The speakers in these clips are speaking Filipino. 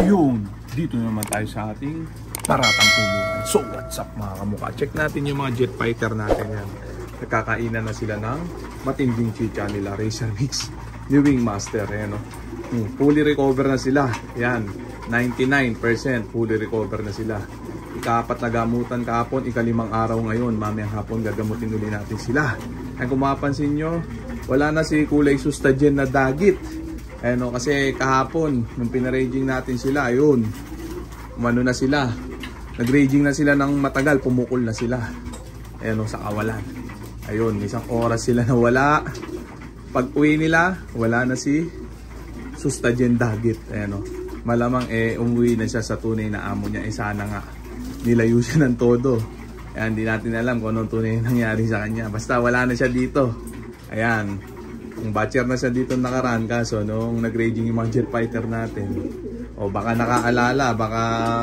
Yun, dito naman tayo sa ating paratang tulungan. So what's up mga kamukha? Check natin yung mga jet fighter natin yan. Nagkakainan na sila ng matinding chicha nila, Racer Mix New Wing Master. Ayan, no? Fully recover na sila. Yan, 99% fully recover na sila. Ika-4 na gamutan kahapon, ika-5 araw ngayon. Mamayang hapon gagamutin ulit natin sila. Ay kung mapapansin nyo, wala na si kulay sustagen na dagit. Ayan, no? Kasi kahapon, nung pinaraging natin sila, ayun, umano na sila. Nag-raging na sila ng matagal, pumukol na sila. Ayan, no, sa kawalan. Ayun, isang oras sila nawala. Pag uwi nila, wala na si sustagen dagit. Ayan, no. Malamang umuwi na siya sa tunay na amo niya. Sana nga nilayo siya ng todo. Ayan, hindi natin alam kung anong tunay nangyari sa kanya. Basta wala na siya dito. Ayan, yung batcher na siya dito nakaraan. Kaso nung nag-raging yung mga jet fighter natin, o baka nakaalala, baka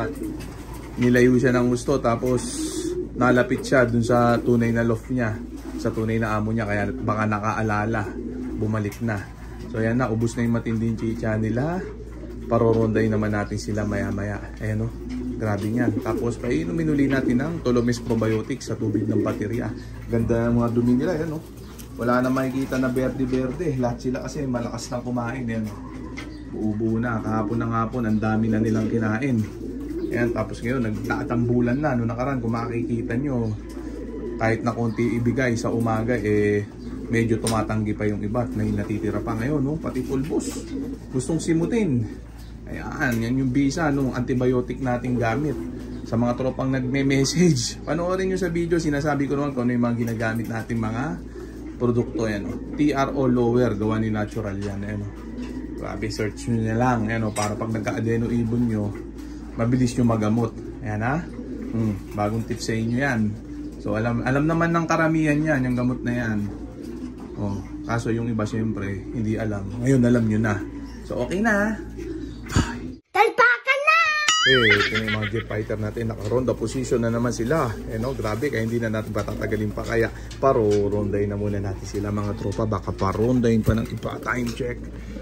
nilayo siya ng gusto. Tapos nalapit siya dun sa tunay na loft niya, sa tunay na amo niya, kaya baka nakaalala, bumalik na. So ayan na, ubos na yung matinding chicha nila. Paroronday naman natin sila maya maya. Ayan, no? Grabe yan. Tapos painumin uli natin ng Tolomes Probiotics sa tubig ng baterya. Ganda ng mga dumi nila. Ayan, no? Wala na makikita na berde-berde. Lahat sila kasi malakas na kumain. Ayan, no? Buo-buo na. Kahapon ng hapon, ang dami na nilang kinain. Ayan, tapos ngayon nagtatambulan na. Noong nakaraan, kung makikita nyo, kahit na konti ibigay sa umaga, medyo tumatanggi pa yung iba at may natitira pa ngayon, no? Pati pulbos gustong simutin. Ayan, yan yung bisa nung antibiotic nating gamit. Sa mga tropang nagme-message, panoorin nyo sa video, sinasabi ko naman kung ano yung mga ginagamit natin mga produkto. Yan, no? TRO lower, gawa ni natural yan. Ayan, no? Grabe, search nyo na lang. Ayan, no? Para pag nagka-adeno ibon nyo, mabilis nyo magamot. Ayan, ha? Bagong tips sa inyo yan. So alam naman ng karamihan yan, yung gamot na yan. Oh, kaso yung iba syempre hindi alam. Ngayon alam nyo na. So okay na. Bye. Talpakan na! Ito na yung mga jet fighter natin. Naka-ronda position na naman sila. No, grabe, kaya hindi na natin patatagalin pa. Kaya paro-rondayin na muna natin sila mga tropa. Baka parondayin pa ng iba. Time check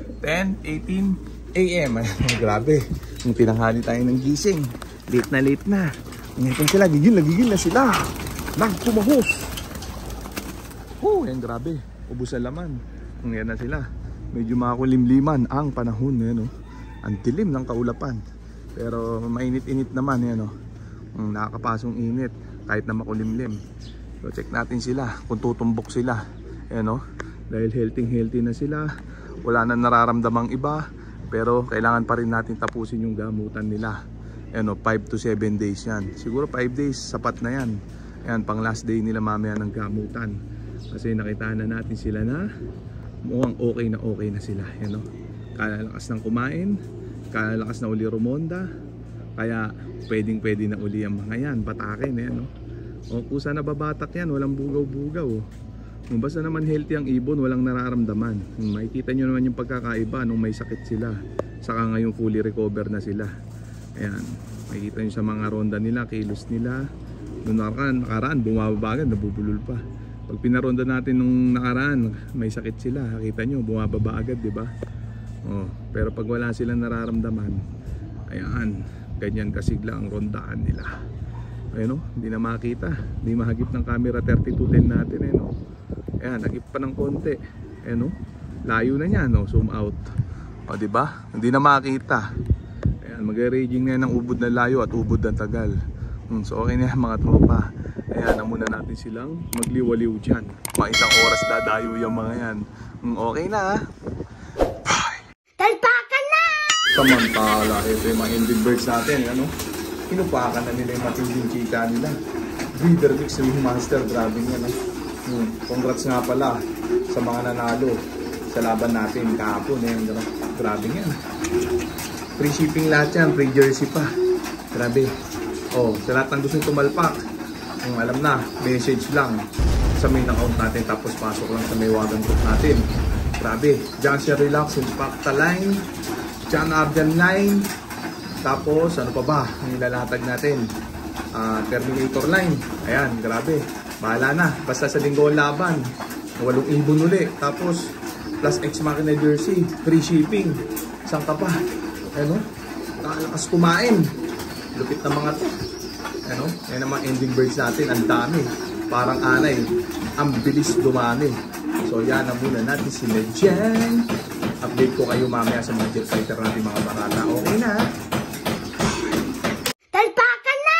10:18 AM. Grabe, yung tinanghali tayo ng gising. Late na. Ngayon sila, gigil na sila. Nagpumahos. Oh, yan grabe. Ubus na laman. Ngayon na sila. Medyo makulimliman ang panahon. Yan, no? Ang dilim ng kaulapan. Pero mainit-init naman. Yan, no? Nakakapasong init kahit na makulimlim. So check natin sila kung tutumbok sila. Yan, no? Dahil healthy na sila. Wala na nararamdamang iba. Pero kailangan pa rin natin tapusin yung gamutan nila. Yan, no? 5 to 7 days yan. Siguro 5 days sapat na yan. Ayan, pang last day nila mamaya ng gamutan. Kasi nakita na natin sila na mukhang okay na sila. Ayan, no? Kalalakas ng kumain, kalalakas na uli rumonda. Kaya pwede na uli ang mga yan. Batakin, ayan, no? O kusa na babatak yan, walang bugaw-bugaw. Basta naman healthy ang ibon, walang nararamdaman. Makikita nyo naman yung pagkakaiba nung may sakit sila. Saka ngayon fully recover na sila. Ayan, makikita nyo sa mga ronda nila, kilos nila. Nung nakaraan, bumababa agad, nabubulol pa. Pag pinaronda natin nung nakaraan, may sakit sila. Nakita nyo, bumababa agad, di ba? Oh, pero pag wala silang nararamdaman, ayan, ganyan kasigla ang rondaan nila. Ayun, no? Hindi na makita. Hindi mahagip ng camera 3210 natin, eh, no? Ayan, nagip pa ng konti. Ayan, no? Layo na niya, no? Zoom out. O, di ba? Hindi na makita. Ayan, mag-raging na yan ng ubod na layo at ubod na tagal. So okay na yan mga tropa. Ayan na muna natin silang magliwaliw dyan. Mga isang oras dadayo yung mga yan. Okay na, ha? Bye! Talpakan na! Samantala, ito yung mga inbirds natin. Ano? Pinupakan na nila yung matinding chika nila. Breeder Mix New Wing Master. Grabe yan, no? Congrats nga pala sa mga nanalo sa laban natin kahapon. Grabe yan. Free shipping lahat yan. Free jersey pa. Grabe. Oh, sa lahat ng gusto tumalpak, alam na, message lang sa main account natin, tapos pasok lang sa may wagang group natin. Grabe, Johnson Relax, Impacta line, John Arden line, tapos ano pa ba, ang ilalatag natin, Terminator line. Ayan, grabe, bahala na, basta sa linggo laban, 8 ibon uli, tapos plus X Machina jersey, free shipping, saan ka pa? Ano? Kalakas kumain. Lupit na mga to. Ano? Yan ang mga ending birds natin. Ang dami. Parang anay. Ang bilis dumami. So yan na muna natin sila dyan. Update ko kayo mamaya sa mga jet fighter natin mga barata. Okay na? Talpakan na!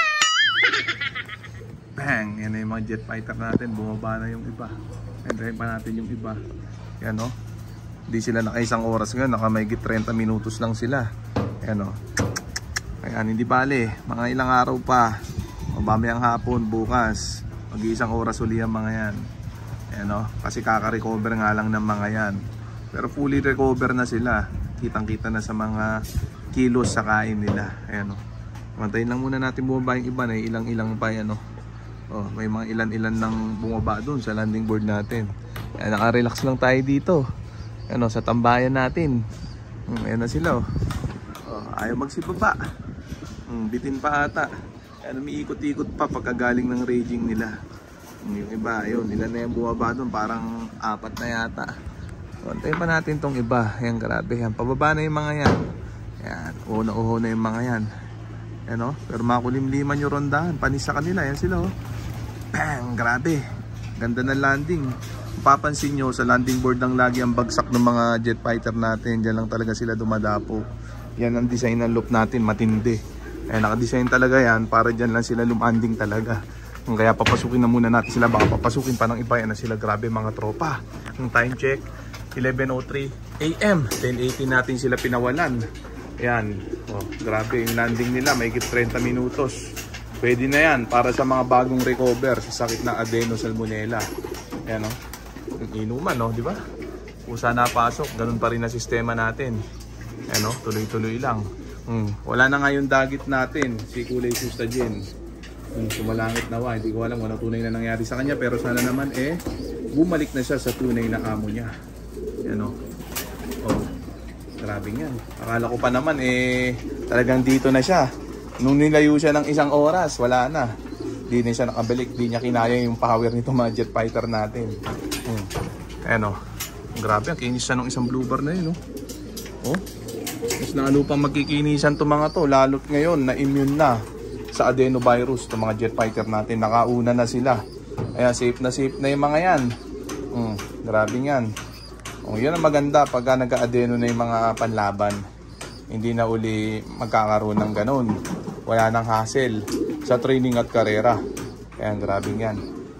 Bang! Yan na yung mga jet fighter natin. Bumaba na yung iba. Hintayin pa natin yung iba. Yan o. Hindi sila naka-isang oras ngayon. Naka may 30 minutos lang sila. Yan o. Ayan, hindi bale. Mga ilang araw pa. Mabamayang hapon, bukas. Mag-iisang oras uli ang mga yan. Ayan o. Kasi kaka-recover nga lang ng mga yan. Pero fully recover na sila. Kitang-kita na sa mga kilos sa kain nila. Ayan o. Mantayin lang muna natin bumaba yung iba na ilang-ilang pa yan o. Oh, may mga ilan-ilan nang bumaba doon sa landing board natin. Ayan, naka-relax lang tayo dito. Ano, sa tambayan natin. Ayan na sila oh. Ayaw magsibaba. Bitin pa ata. Ayan, umiikot-ikot pa pagkagaling ng raging nila. Yung iba, ayun, ilan na yung bumaba doon. Parang 4 na yata. Antayin pa natin tong iba. Ayan, grabe. Ayan, pababa na yung mga yan. Ayan, uho na yung mga yan. Ayan oh, pero makulimliman yung rondahan. Panis sa kanila, ayan sila oh. Bang! Grabe. Ganda ng landing. Papansin nyo, sa landing board lang lagi ang bagsak ng mga jet fighter natin. Diyan lang talaga sila dumadapo. Yan ang design ng loop natin, matindi. Nakadesign talaga yan para dyan lang sila lumanding talaga. Kaya papasukin na muna natin sila. Baka papasukin pa ng iba. Yan na sila, grabe mga tropa. Ang time check, 11:03 AM. 10:18 natin sila pinawalan. Yan. Oh, grabe yung landing nila. May 30 minutos. Pwede na yan para sa mga bagong recover sa sakit ng adenosalmonella. Ayan o. Yung inuman o, di ba? Kusa na pasok, ganun pa rin na sistema natin. Ayan o, tuloy-tuloy lang. Wala na nga yung dagit natin, si Kulay Sustagen. Sumalangit na wa, hindi ko alam kung ano tunay na nangyari sa kanya. Pero sana naman bumalik na siya sa tunay na amo niya. Ayan o. Oh, grabe yan. Akala ko pa naman talagang dito na siya. Nung nilayo siya ng 1 oras, wala na. Di na siya nakabalik, di niya kinaya yung power nito mga jet fighter natin. Ayan o. Grabe, ang kinis siya ng isang blue bar na yun. Oh. Mas lalo pang magkikinisan to mga to. Lalo't ngayon, na-immune na sa adenovirus to mga jet fighter natin. Nakauna na sila. Ayan, safe na yung mga yan. Grabe yan. Yan ang maganda pagka nagka-adeno na yung mga panlaban. Hindi na uli magkakaroon ng ganun. Wala nang hassle sa training at karera. Kaya grabe yan.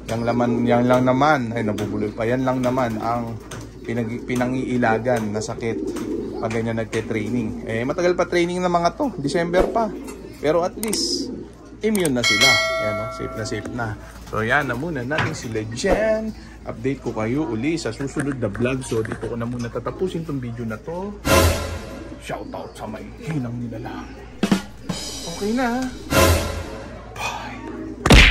Yan lang naman, ay nabubuloy pa. Yan lang naman ang pinangiilagan na sakit pag ganyan nagte-training. Matagal pa training ng mga to. December pa. Pero at least, immune na sila. Ayan, no? Safe na. So yan na muna natin sila dyan. Update ko kayo uli sa susunod na vlog. So dito ko na muna tatapusin tong video na to. Shoutout sa may hinang nila lang. Okay na.